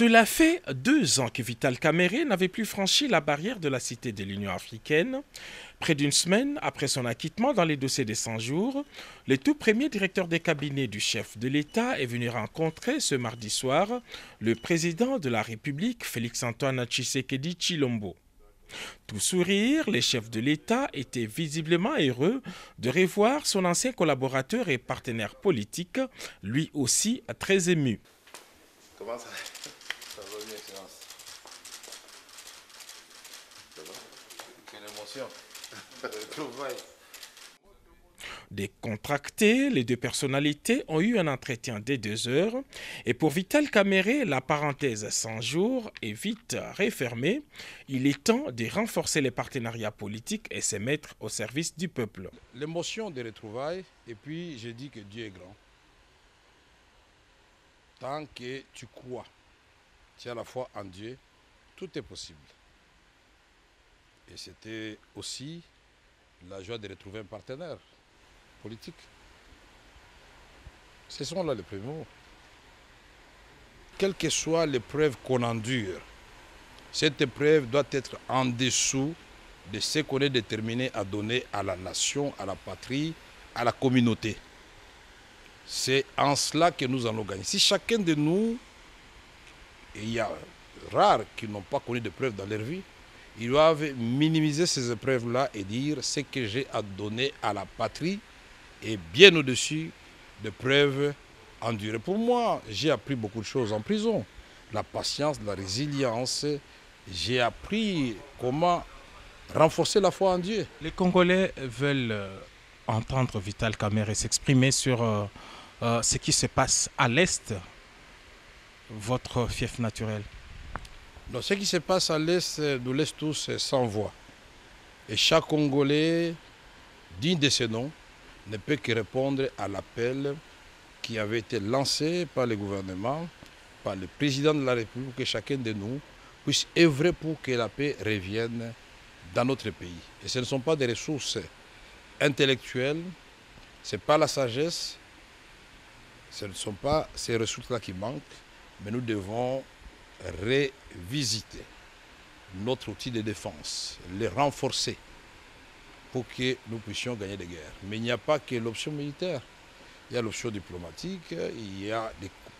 Cela fait 2 ans que Vital Kamerhe n'avait plus franchi la barrière de la cité de l'Union africaine. Près d'une semaine après son acquittement dans les dossiers des 100 jours, le tout premier directeur des cabinets du chef de l'État est venu rencontrer ce mardi soir le président de la République, Félix-Antoine Tshisekedi Tshilombo. Tout sourire, les chefs de l'État étaient visiblement heureux de revoir son ancien collaborateur et partenaire politique, lui aussi très ému. Comment ça? Ça va bien, Excellence. Ça va? Quelle émotion. Trouvaille. Décontractés, les deux personnalités ont eu un entretien de 2 heures et pour Vital Kamerhe, la parenthèse 100 jours est vite refermée. Il est temps de renforcer les partenariats politiques et se mettre au service du peuple. L'émotion des retrouvailles, et puis je dis que Dieu est grand. Tant que tu crois, tu as la foi en Dieu, tout est possible. Et c'était aussi la joie de retrouver un partenaire politique. Ce sont là les premiers mots. Quelle que soit l'épreuve qu'on endure, cette épreuve doit être en dessous de ce qu'on est déterminé à donner à la nation, à la patrie, à la communauté. C'est en cela que nous allons gagner. Si chacun de nous, et il y a rares qui n'ont pas connu d'épreuves dans leur vie, ils doivent minimiser ces épreuves-là et dire ce que j'ai à donner à la patrie est bien au-dessus des preuves endurées. Pour moi, j'ai appris beaucoup de choses en prison. La patience, la résilience. J'ai appris comment renforcer la foi en Dieu. Les Congolais veulent entendre Vital Kamerhe s'exprimer sur ce qui se passe à l'Est, votre fief naturel. Donc, ce qui se passe à l'Est, nous laisse tous sans voix. Et chaque Congolais, digne de ce nom, ne peut que répondre à l'appel qui avait été lancé par le gouvernement, par le président de la République, pour que chacun de nous puisse œuvrer pour que la paix revienne dans notre pays. Et ce ne sont pas des ressources intellectuelles, ce n'est pas la sagesse, ce ne sont pas ces ressources-là qui manquent, mais nous devons revisiter notre outil de défense, les renforcer pour que nous puissions gagner des guerres. Mais il n'y a pas que l'option militaire. Il y a l'option diplomatique, il y a